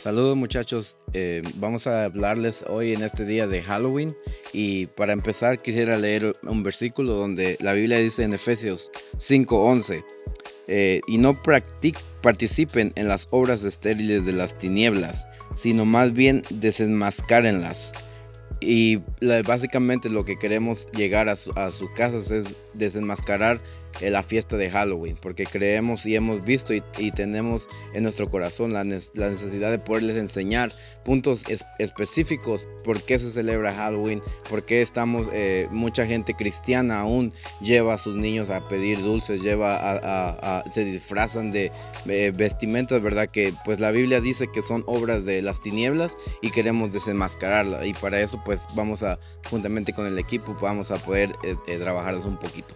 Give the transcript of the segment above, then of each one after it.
Saludos muchachos, vamos a hablarles hoy en este día de Halloween y para empezar quisiera leer un versículo donde la Biblia dice en Efesios 5:11 y no participen en las obras estériles de las tinieblas, sino más bien desenmascárenlas. Y básicamente lo que queremos llegar a sus casas es desenmascarar la fiesta de Halloween, porque creemos y hemos visto y tenemos en nuestro corazón la necesidad de poderles enseñar puntos específicos por qué se celebra Halloween, por qué mucha gente cristiana aún lleva a sus niños a pedir dulces, se disfrazan de vestimentas, ¿verdad? Que pues la Biblia dice que son obras de las tinieblas y queremos desenmascararla, y para eso pues juntamente con el equipo vamos a poder trabajarlos un poquito.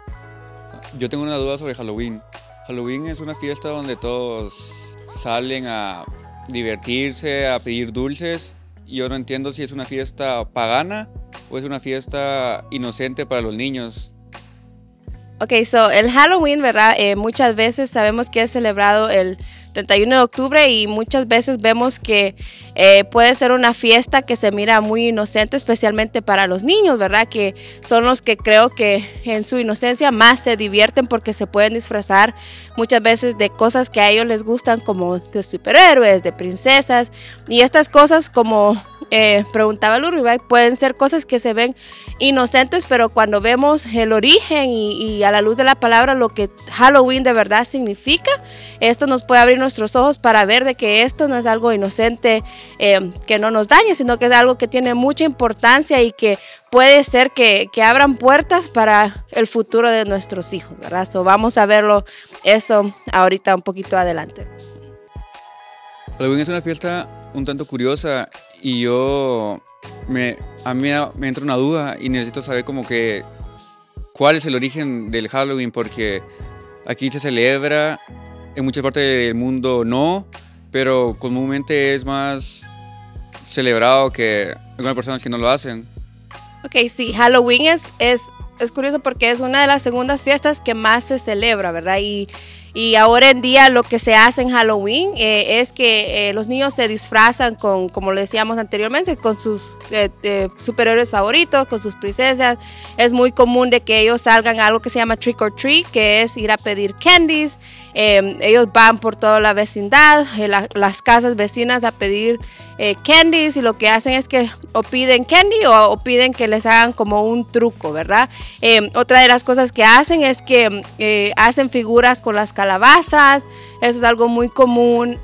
Yo tengo una duda sobre Halloween. Halloween es una fiesta donde todos salen a divertirse, a pedir dulces. Yo no entiendo si es una fiesta pagana o es una fiesta inocente para los niños. Ok, el Halloween, ¿verdad? Muchas veces sabemos que es celebrado el 31 de octubre y muchas veces vemos que puede ser una fiesta que se mira muy inocente, especialmente para los niños, ¿verdad? Que son los que creo que en su inocencia más se divierten porque se pueden disfrazar muchas veces de cosas que a ellos les gustan, como de superhéroes, de princesas, y estas cosas como preguntaba Luri, pueden ser cosas que se ven inocentes, pero cuando vemos el origen y a la luz de la palabra lo que Halloween de verdad significa, esto nos puede abrir nuestros ojos para ver de que esto no es algo inocente que no nos dañe, sino que es algo que tiene mucha importancia y que puede ser que abran puertas para el futuro de nuestros hijos, ¿verdad? Vamos a verlo eso ahorita un poquito adelante. Halloween es una fiesta un tanto curiosa y a mí me entra una duda y necesito saber como que cuál es el origen del Halloween, porque aquí se celebra, en muchas partes del mundo no, pero comúnmente es más celebrado que algunas personas que no lo hacen. Ok, sí, Halloween es curioso porque es una de las segundas fiestas que más se celebra, ¿verdad? Y ahora en día lo que se hace en Halloween es que los niños se disfrazan como lo decíamos anteriormente, con sus superhéroes favoritos, con sus princesas. Es muy común de que ellos salgan a algo que se llama trick or treat, que es ir a pedir candies. Ellos van por toda la vecindad, las casas vecinas a pedir candies, y lo que hacen es que o piden candy o piden que les hagan como un truco, ¿verdad? Otra de las cosas que hacen es que hacen figuras con las calabazas. Eso es algo muy común.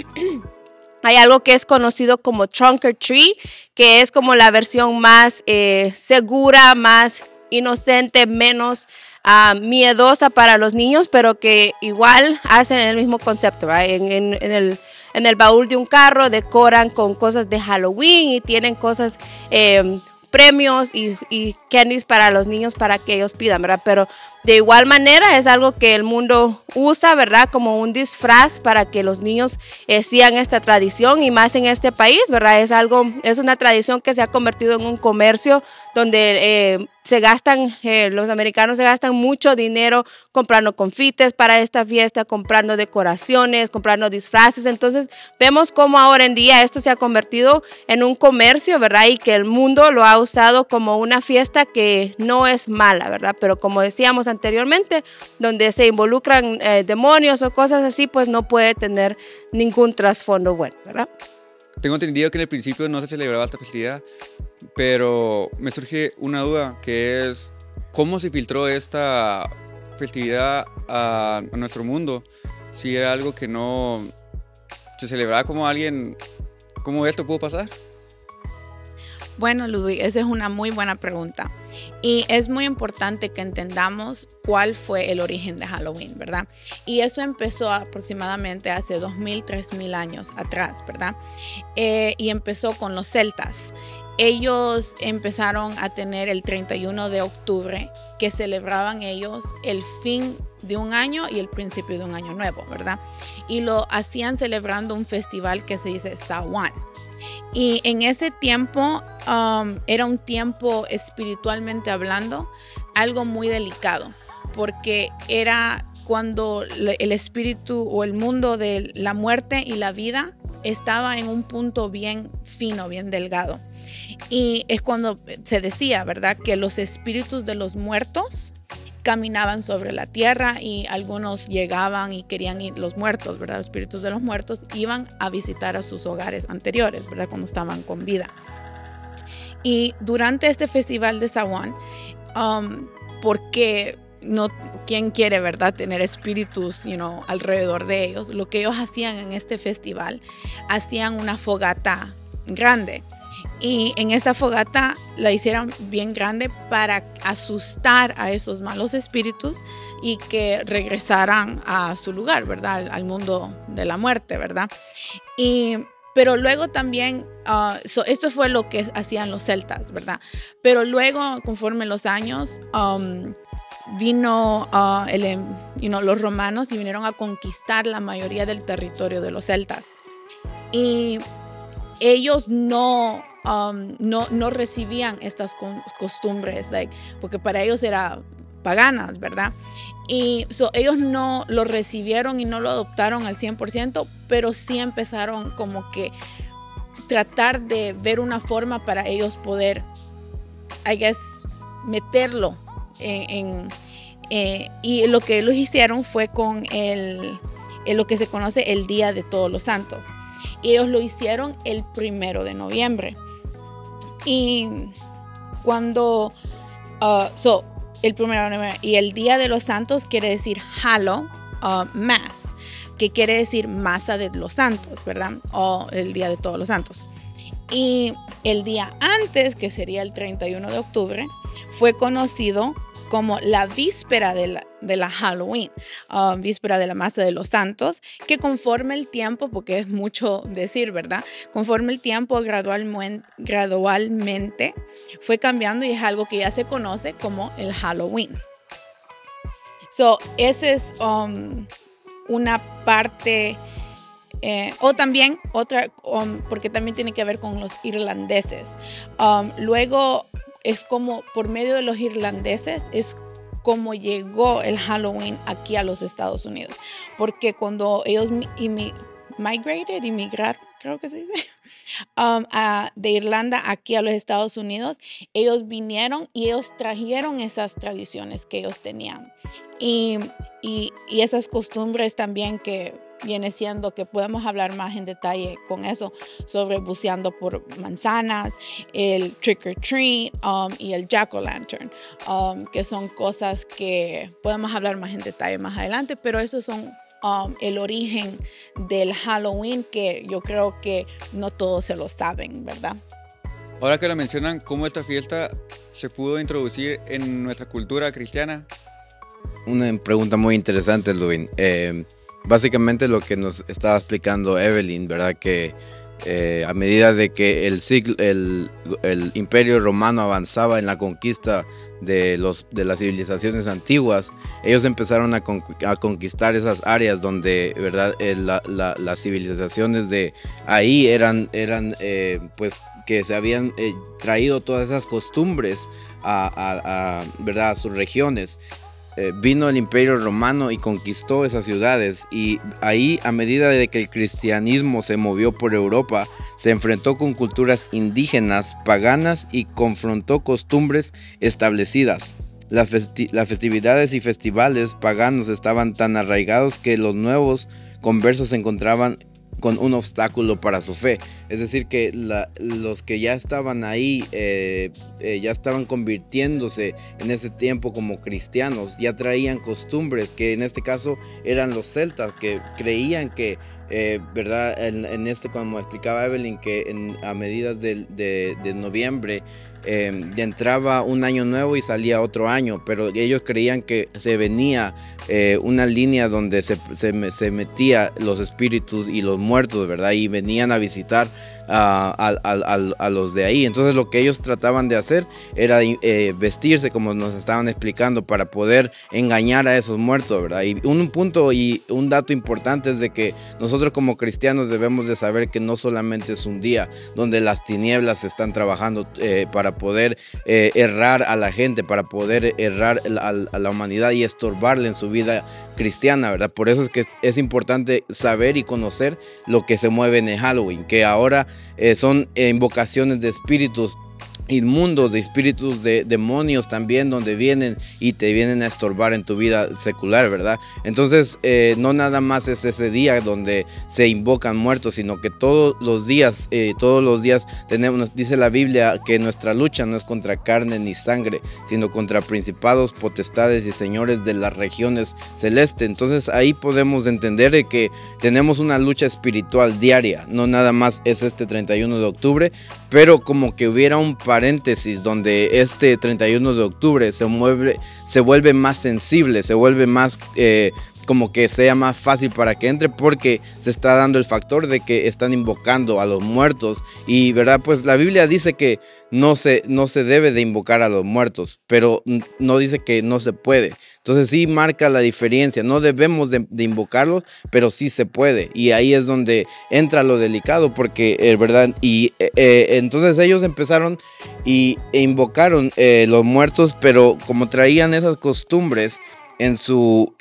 Hay algo que es conocido como trunk or treat, que es como la versión más segura, más inocente, menos miedosa para los niños, pero que igual hacen el mismo concepto, ¿verdad? En el baúl de un carro decoran con cosas de Halloween y tienen cosas, premios y candies para los niños para que ellos pidan, ¿verdad? Pero de igual manera es algo que el mundo usa, ¿verdad? Como un disfraz para que los niños sigan esta tradición, y más en este país, ¿verdad? Es una tradición que se ha convertido en un comercio donde los americanos se gastan mucho dinero comprando confites para esta fiesta, comprando decoraciones, comprando disfraces. Entonces vemos cómo ahora en día esto se ha convertido en un comercio, ¿verdad? Y que el mundo lo ha usado como una fiesta que no es mala, ¿verdad? Pero como decíamos anteriormente, donde se involucran demonios o cosas así, pues no puede tener ningún trasfondo bueno, ¿verdad? Tengo entendido que en el principio no se celebraba esta festividad, pero me surge una duda, que es ¿cómo se filtró esta festividad a nuestro mundo? Si era algo que no se celebraba como alguien, ¿cómo esto pudo pasar? Bueno, Ludwig, esa es una muy buena pregunta y es muy importante que entendamos cuál fue el origen de Halloween, ¿verdad? Y eso empezó aproximadamente hace 2000, 3000 años atrás, ¿verdad? Y empezó con los celtas. Ellos empezaron a tener el 31 de octubre, que celebraban ellos el fin de un año y el principio de un año nuevo, ¿verdad? Y lo hacían celebrando un festival que se dice Samhain. Y en ese tiempo era un tiempo, espiritualmente hablando, algo muy delicado, porque era cuando el espíritu o el mundo de la muerte y la vida estaba en un punto bien fino, bien delgado. Y es cuando se decía, ¿verdad?, que los espíritus de los muertos caminaban sobre la tierra y algunos llegaban y querían ir, los muertos, ¿verdad?, los espíritus de los muertos iban a visitar a sus hogares anteriores, ¿verdad?, cuando estaban con vida. Y durante este festival de Samhain, porque no, ¿quién quiere, verdad, tener espíritus, alrededor de ellos? Lo que ellos hacían en este festival, hacían una fogata grande. Y en esa fogata la hicieron bien grande para asustar a esos malos espíritus y que regresaran a su lugar, ¿verdad? Al mundo de la muerte, ¿verdad? Pero luego también, esto fue lo que hacían los celtas, ¿verdad? Pero luego, conforme los años, vino los romanos y vinieron a conquistar la mayoría del territorio de los celtas. Y ellos no recibían estas costumbres, porque para ellos eran paganas, ¿verdad? Y ellos no lo recibieron y no lo adoptaron al 100%, pero sí empezaron como que tratar de ver una forma para ellos poder, meterlo y lo que ellos hicieron fue con lo que se conoce el Día de Todos los Santos. Y ellos lo hicieron el 1 de noviembre. Y cuando el 1 de noviembre y el Día de los Santos quiere decir Hallow Mass, que quiere decir Masa de los Santos, ¿verdad? O el Día de Todos los Santos. Y el día antes, que sería el 31 de octubre, fue conocido como la víspera de la Halloween, víspera de la Masa de los Santos, que conforme el tiempo, porque es mucho decir, ¿verdad? Conforme el tiempo gradualmente fue cambiando y es algo que ya se conoce como el Halloween. Esa es una parte, o también otra, porque también tiene que ver con los irlandeses. Luego es como por medio de los irlandeses es como llegó el Halloween aquí a los Estados Unidos, porque cuando ellos migraron, creo que se dice, de Irlanda aquí a los Estados Unidos, ellos vinieron y ellos trajeron esas tradiciones que ellos tenían y esas costumbres también que viene siendo, que podemos hablar más en detalle con eso, sobre buceando por manzanas, el trick or treat y el jack-o'-lantern, que son cosas que podemos hablar más en detalle más adelante, pero esos son el origen del Halloween, que yo creo que no todos se lo saben, ¿verdad? Ahora que lo mencionan, ¿cómo esta fiesta se pudo introducir en nuestra cultura cristiana? Una pregunta muy interesante, Ludwin. Básicamente lo que nos estaba explicando Evelyn, ¿verdad? Que a medida de que el Imperio Romano avanzaba en la conquista de las civilizaciones antiguas, ellos empezaron a conquistar esas áreas donde, ¿verdad? Las civilizaciones de ahí eran pues que se habían traído todas esas costumbres ¿verdad? A sus regiones. Vino el Imperio Romano y conquistó esas ciudades, y ahí, a medida de que el cristianismo se movió por Europa, se enfrentó con culturas indígenas, paganas, y confrontó costumbres establecidas. Las festividades y festivales paganos estaban tan arraigados que los nuevos conversos se encontraban con un obstáculo para su fe. Es decir, que los que ya estaban ahí, ya estaban convirtiéndose en ese tiempo como cristianos, ya traían costumbres que en este caso eran los celtas, que creían que, ¿verdad? Como explicaba Evelyn, que a medidas de noviembre entraba un año nuevo y salía otro año, pero ellos creían que se venía una línea donde se metía los espíritus y los muertos, ¿verdad? Y venían a visitar a los de ahí. Entonces lo que ellos trataban de hacer era vestirse como nos estaban explicando para poder engañar a esos muertos, ¿verdad? Y un punto y un dato importante es de que nosotros como cristianos debemos de saber que no solamente es un día donde las tinieblas están trabajando para poder errar a la gente, para poder errar a la humanidad y estorbarle en su vida cristiana, ¿verdad? Por eso es que es importante saber y conocer lo que se mueve en el Halloween, que ahora son invocaciones de espíritus inmundos, de espíritus de demonios también, donde vienen y te vienen a estorbar en tu vida secular, ¿verdad? Entonces no nada más es ese día donde se invocan muertos, sino que todos los días tenemos, dice la Biblia, que nuestra lucha no es contra carne ni sangre, sino contra principados, potestades y señores de las regiones celestes. Entonces ahí podemos entender que tenemos una lucha espiritual diaria, no nada más es este 31 de octubre, pero como que hubiera un paréntesis donde este 31 de octubre se vuelve más sensible, se vuelve más como que sea más fácil para que entre, porque se está dando el factor de que están invocando a los muertos. Y verdad, pues la Biblia dice que no se debe de invocar a los muertos, pero no dice que no se puede. Entonces sí marca la diferencia, no debemos de invocarlos, pero sí se puede. Y ahí es donde entra lo delicado, porque verdad, y entonces ellos empezaron e invocaron los muertos, pero como traían esas costumbres en su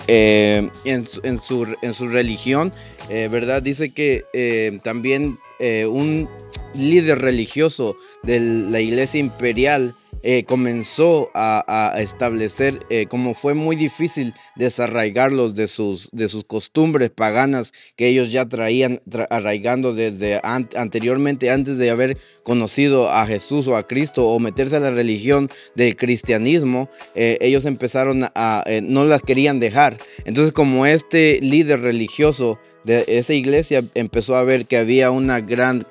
religión, ¿verdad? Dice que también un líder religioso de la iglesia imperial comenzó a establecer, como fue muy difícil desarraigarlos de sus costumbres paganas que ellos ya traían arraigando desde anteriormente, antes de haber conocido a Jesús o a Cristo o meterse a la religión del cristianismo. Ellos empezaron no las querían dejar. Entonces, como este líder religioso de esa iglesia empezó a ver que había una gran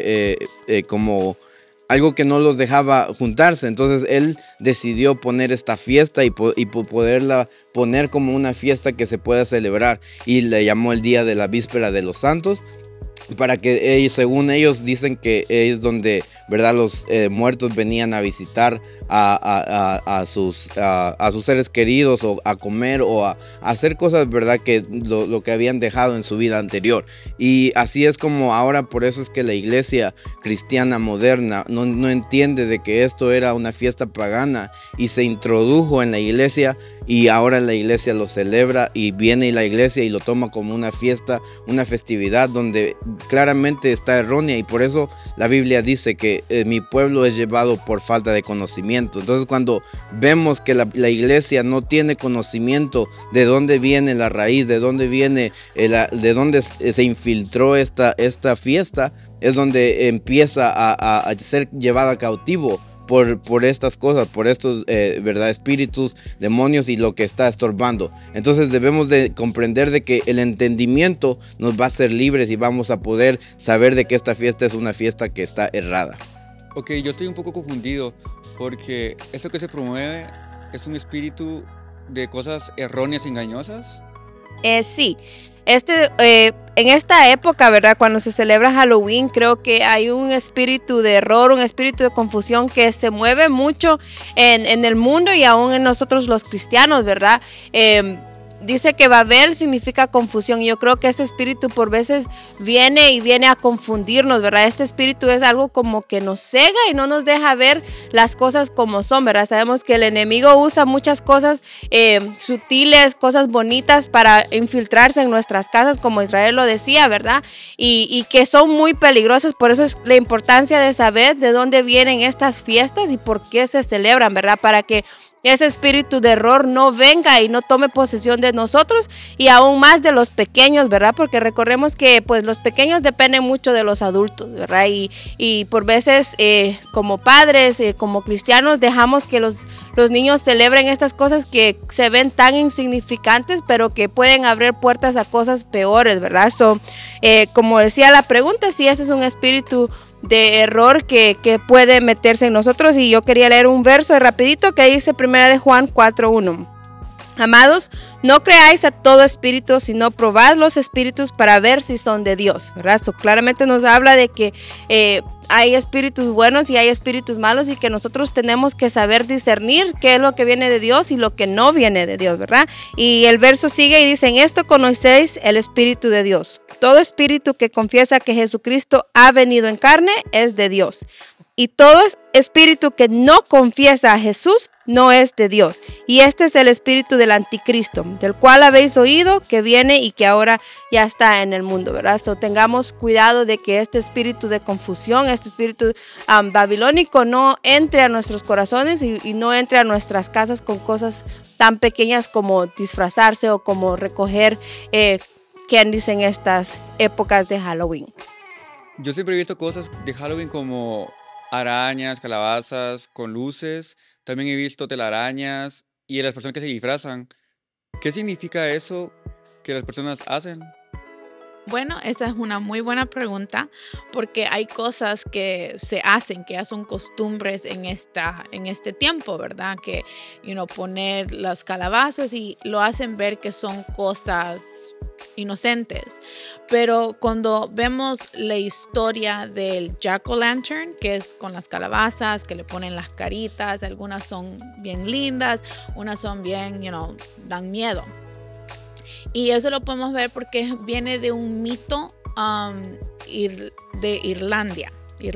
como algo que no los dejaba juntarse, entonces él decidió poner esta fiesta y poderla poner como una fiesta que se pueda celebrar, y le llamó el día de la víspera de los santos, para que ellos, según ellos, dicen que es donde, ¿verdad?, los muertos venían a visitar a sus seres queridos, o a comer, o a hacer cosas, ¿verdad?, que lo que habían dejado en su vida anterior. Y así es como ahora, por eso es que la iglesia cristiana moderna no entiende de que esto era una fiesta pagana y se introdujo en la iglesia, y ahora la iglesia lo celebra, y viene la iglesia y lo toma como una fiesta, una festividad donde claramente está errónea. Y por eso la Biblia dice que mi pueblo es llevado por falta de conocimiento. Entonces, cuando vemos que la iglesia no tiene conocimiento de dónde viene la raíz, de dónde viene, de dónde se infiltró esta fiesta, es donde empieza a ser llevada cautivo por estas cosas, por estos ¿verdad?, espíritus, demonios y lo que está estorbando. Entonces debemos de comprender de que el entendimiento nos va a hacer libres y vamos a poder saber de que esta fiesta es una fiesta que está errada. Ok, yo estoy un poco confundido, porque esto que se promueve es un espíritu de cosas erróneas, engañosas. Sí. En esta época, ¿verdad?, cuando se celebra Halloween, creo que hay un espíritu de error, un espíritu de confusión que se mueve mucho en el mundo y aún en nosotros los cristianos, ¿verdad? Dice que Babel significa confusión, y yo creo que este espíritu por veces viene a confundirnos, ¿verdad? Este espíritu es algo como que nos cega y no nos deja ver las cosas como son, ¿verdad? Sabemos que el enemigo usa muchas cosas sutiles, cosas bonitas para infiltrarse en nuestras casas, como Israel lo decía, ¿verdad? Y que son muy peligrosos. Por eso es la importancia de saber de dónde vienen estas fiestas y por qué se celebran, ¿verdad? Para que ese espíritu de error no venga y no tome posesión de nosotros, y aún más de los pequeños, ¿verdad? Porque recordemos que pues los pequeños dependen mucho de los adultos, ¿verdad? Y por veces como padres, como cristianos, dejamos que los niños celebren estas cosas que se ven tan insignificantes, pero que pueden abrir puertas a cosas peores, ¿verdad? Como decía la pregunta, si ese es un espíritu de error que puede meterse en nosotros. Y yo quería leer un verso rapidito que dice 1 de Juan 4:1. Amados, no creáis a todo espíritu, sino probad los espíritus para ver si son de Dios, ¿verdad? Esto claramente nos habla de que hay espíritus buenos y hay espíritus malos y que nosotros tenemos que saber discernir qué es lo que viene de Dios y lo que no viene de Dios, ¿verdad? Y el verso sigue y dice, en esto conocéis el espíritu de Dios. Todo espíritu que confiesa que Jesucristo ha venido en carne es de Dios. Y todo espíritu que no confiesa a Jesús no es de Dios. Y este es el espíritu del anticristo, del cual habéis oído que viene y que ahora ya está en el mundo, ¿verdad? So, tengamos cuidado de que este espíritu de confusión, este espíritu babilónico no entre a nuestros corazones y no entre a nuestras casas con cosas tan pequeñas como disfrazarse o como recoger candies en estas épocas de Halloween. Yo siempre he visto cosas de Halloween como arañas, calabazas, con luces. También he visto telarañas y las personas que se disfrazan. ¿Qué significa eso que las personas hacen? Bueno, esa es una muy buena pregunta porque hay cosas que se hacen, que ya son costumbres en este tiempo, ¿verdad? Que, poner las calabazas y lo hacen ver que son cosas inocentes. Pero cuando vemos la historia del Jack-o'-lantern, que es con las calabazas, que le ponen las caritas, algunas son bien lindas, unas son bien, dan miedo. Y eso lo podemos ver porque viene de un mito de Irlanda,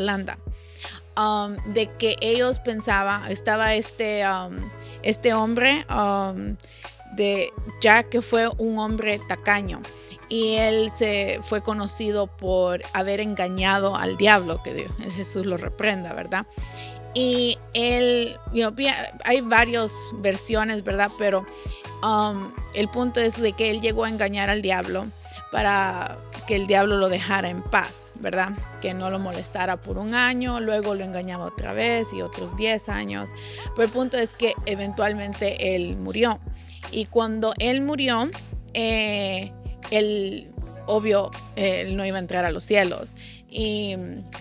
de que ellos pensaban, estaba este hombre de Jack, que fue un hombre tacaño, y él se fue conocido por haber engañado al diablo, que Dios, Jesús lo reprenda, ¿verdad? Y él, hay varias versiones, ¿verdad? Pero el punto es de que él llegó a engañar al diablo para que el diablo lo dejara en paz, ¿verdad? Que no lo molestara por un año, luego lo engañaba otra vez y otros 10 años. Pero el punto es que eventualmente él murió. Y cuando él murió, él, obvio, él no iba a entrar a los cielos. Y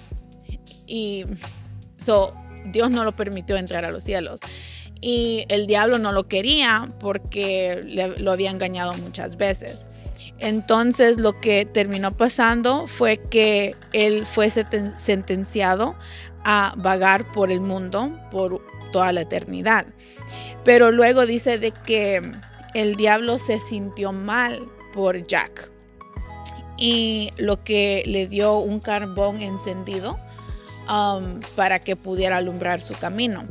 Dios no lo permitió entrar a los cielos. Y el diablo no lo quería porque lo había engañado muchas veces. Entonces lo que terminó pasando fue que él fue sentenciado a vagar por el mundo por toda la eternidad. Pero luego dice de que el diablo se sintió mal por Jack y lo que le dio un carbón encendido para que pudiera alumbrar su camino.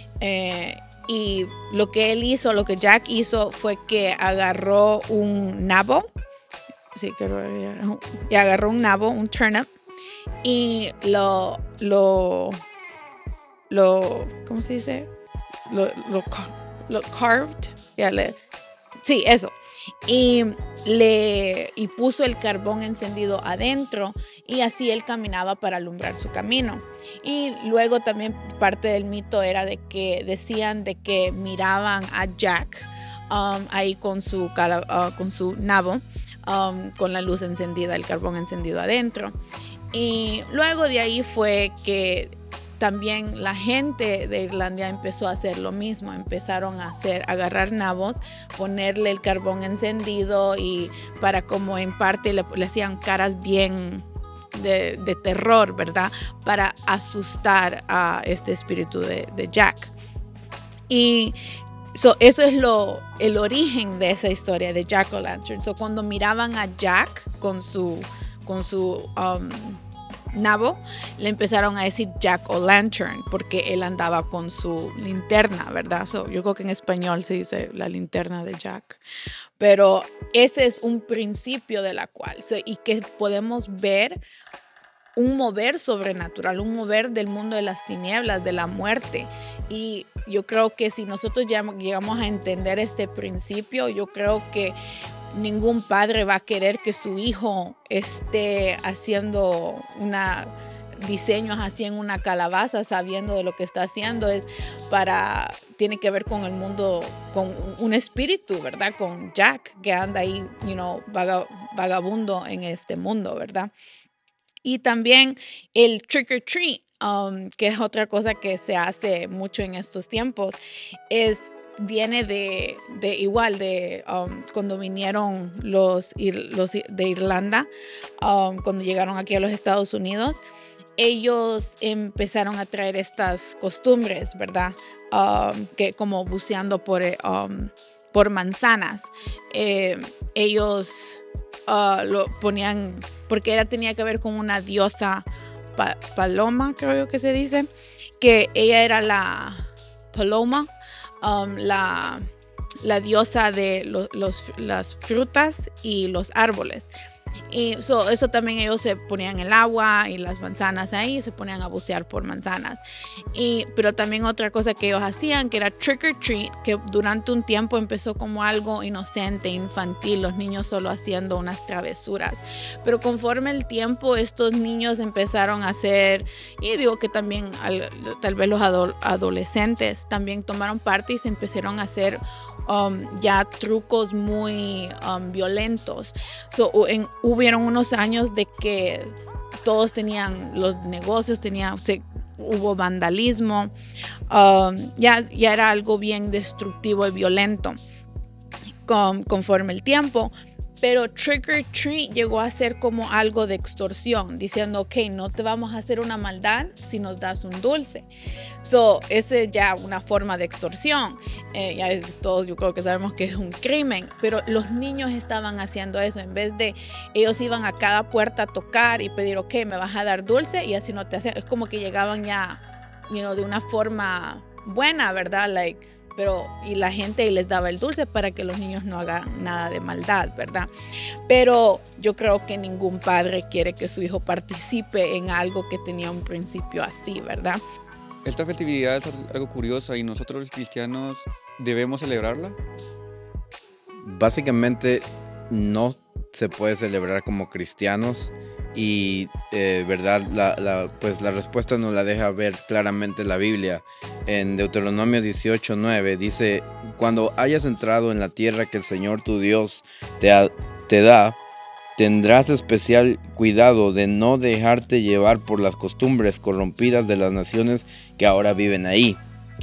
Y lo que Jack hizo fue que agarró un nabo, un turnip, y lo ¿cómo se dice? Lo carved, sí, eso. Y puso el carbón encendido adentro y así él caminaba para alumbrar su camino. Y luego también parte del mito era de que decían de que miraban a Jack ahí con su nabo, con la luz encendida, el carbón encendido adentro. Y luego de ahí fue que también la gente de Irlanda empezó a hacer lo mismo. Empezaron a agarrar nabos, ponerle el carbón encendido y para como en parte le hacían caras bien de terror, ¿verdad? Para asustar a este espíritu de Jack. Y eso es el origen de esa historia de Jack-o'-lantern. Cuando miraban a Jack con su nabo, le empezaron a decir Jack-o'-lantern porque él andaba con su linterna, ¿verdad? Yo creo que en español se dice la linterna de Jack. Pero ese es un principio de la cual, y que podemos ver un mover sobrenatural, un mover del mundo de las tinieblas, de la muerte. Y yo creo que si nosotros ya llegamos a entender este principio, yo creo que ningún padre va a querer que su hijo esté haciendo diseños así en una calabaza, sabiendo de lo que está haciendo. Tiene que ver con el mundo, con un espíritu, ¿verdad? Con Jack, que anda ahí, vagabundo en este mundo, ¿verdad? Y también el trick or treat, que es otra cosa que se hace mucho en estos tiempos, es viene de igual, de cuando vinieron los de Irlanda, cuando llegaron aquí a los Estados Unidos. Ellos empezaron a traer estas costumbres, ¿verdad? Que como buceando por manzanas. Ellos lo ponían, porque tenía que ver con una diosa paloma, creo que se dice, que ella era la paloma, la diosa de las frutas y los árboles. Y eso también ellos se ponían el agua y las manzanas ahí, se ponían a bucear por manzanas. Pero también otra cosa que ellos hacían, que era trick or treat, que durante un tiempo empezó como algo inocente, infantil, los niños solo haciendo unas travesuras. Pero conforme el tiempo, estos niños empezaron a hacer, y digo que también tal vez los adolescentes también tomaron parte y se empezaron a hacer ya trucos muy violentos. Hubieron unos años de que todos tenían los negocios, hubo vandalismo, ya era algo bien destructivo y violento conforme el tiempo. Pero trick or treat llegó a ser como algo de extorsión, diciendo, ok, no te vamos a hacer una maldad si nos das un dulce. Esa es ya una forma de extorsión. Ya todos yo creo que sabemos que es un crimen, pero los niños estaban haciendo eso. En vez de, ellos iban a cada puerta a tocar y pedir, ok, me vas a dar dulce, y así no te hacían. Es como que llegaban ya, de una forma buena, ¿verdad? Y la gente les daba el dulce para que los niños no hagan nada de maldad, ¿verdad? Pero yo creo que ningún padre quiere que su hijo participe en algo que tenía un principio así, ¿verdad? Esta festividad es algo curiosa y nosotros los cristianos debemos celebrarla. Básicamente no se puede celebrar como cristianos y verdad pues la respuesta nos la deja ver claramente la Biblia. En Deuteronomio 18:9 dice: cuando hayas entrado en la tierra que el Señor tu Dios te da, tendrás especial cuidado de no dejarte llevar por las costumbres corrompidas de las naciones que ahora viven ahí.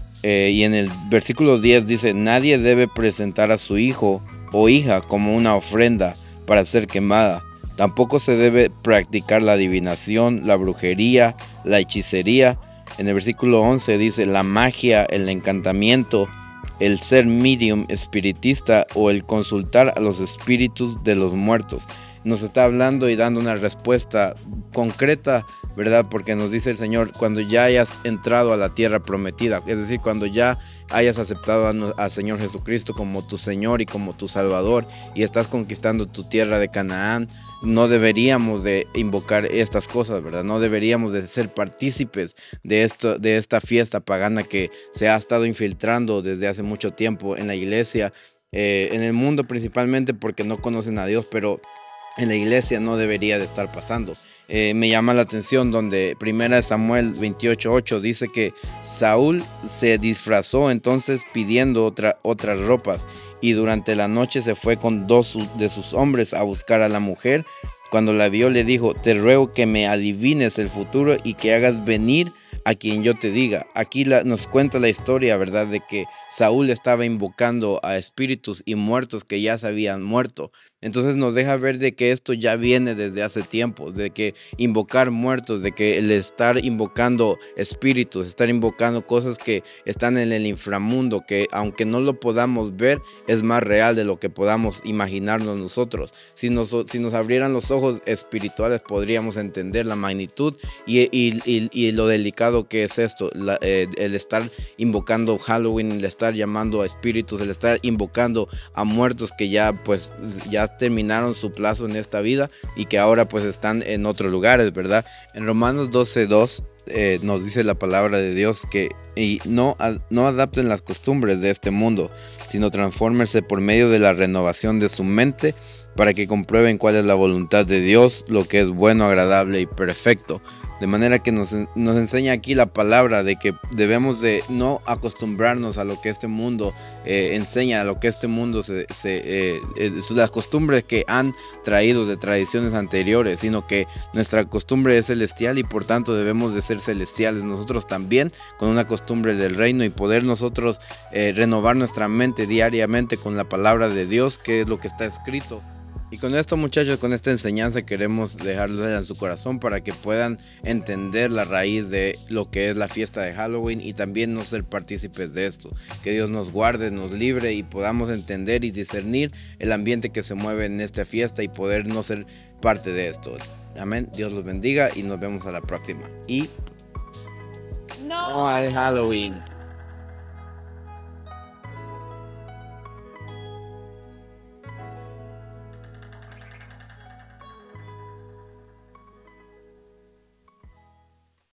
Y en el versículo 10 dice: nadie debe presentar a su hijo o hija como una ofrenda para ser quemada. Tampoco se debe practicar la adivinación, la brujería, la hechicería. En el versículo 11 dice: la magia, el encantamiento, el ser medium, espiritista o el consultar a los espíritus de los muertos. Nos está hablando y dando una respuesta concreta, ¿verdad? Porque nos dice el Señor, cuando ya hayas entrado a la tierra prometida, es decir, cuando ya hayas aceptado al Señor Jesucristo como tu Señor y como tu Salvador y estás conquistando tu tierra de Canaán, no deberíamos de invocar estas cosas, ¿verdad? No deberíamos de ser partícipes de esta fiesta pagana que se ha estado infiltrando desde hace mucho tiempo en la iglesia, en el mundo principalmente porque no conocen a Dios, pero en la iglesia no debería de estar pasando. Me llama la atención donde 1 Samuel 28:8 dice que Saúl se disfrazó entonces pidiendo otras ropas y durante la noche se fue con 2 de sus hombres a buscar a la mujer. Cuando la vio le dijo: te ruego que me adivines el futuro y que hagas venir a quien yo te diga. Aquí nos cuenta la historia, ¿verdad? De que Saúl estaba invocando a espíritus y muertos que ya se habían muerto. Entonces nos deja ver de que esto ya viene desde hace tiempo, de que invocar muertos, de que el estar invocando espíritus, estar invocando cosas que están en el inframundo, que aunque no lo podamos ver, es más real de lo que podamos imaginarnos nosotros. Si nos abrieran los ojos espirituales, podríamos entender la magnitud y lo delicado que es esto, el estar invocando Halloween, el estar llamando a espíritus, el estar invocando a muertos que ya terminaron su plazo en esta vida y que ahora pues están en otros lugares, ¿verdad? En Romanos 12:2 nos dice la palabra de Dios que no adapten las costumbres de este mundo, sino transfórmense por medio de la renovación de su mente para que comprueben cuál es la voluntad de Dios, lo que es bueno, agradable y perfecto. De manera que nos enseña aquí la palabra de que debemos de no acostumbrarnos a lo que este mundo enseña, a lo que este mundo las costumbres que han traído de tradiciones anteriores, sino que nuestra costumbre es celestial y por tanto debemos de ser celestiales nosotros también, con una costumbre del reino, y poder nosotros renovar nuestra mente diariamente con la palabra de Dios, que es lo que está escrito. Y con esto, muchachos, con esta enseñanza queremos dejarles en su corazón para que puedan entender la raíz de lo que es la fiesta de Halloween y también no ser partícipes de esto. Que Dios nos guarde, nos libre y podamos entender y discernir el ambiente que se mueve en esta fiesta y poder no ser parte de esto. Amén. Dios los bendiga y nos vemos a la próxima. Y no al Halloween.